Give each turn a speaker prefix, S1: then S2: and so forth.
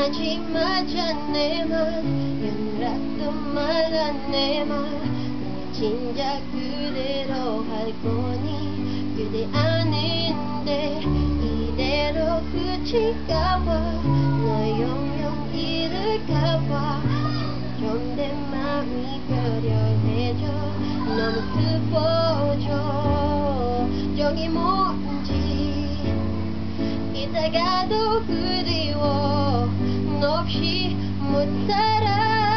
S1: 안심하자 내 맘 연락도 말라 내 맘 진작 그대로 할 거니 그대 아닌데 이대로 끝일까봐 너 영영 잃을까봐 좀 내 맘이 결연해져 너무 슬퍼져 저기 뭔지 이따가도 그리워 너 없이 못 살아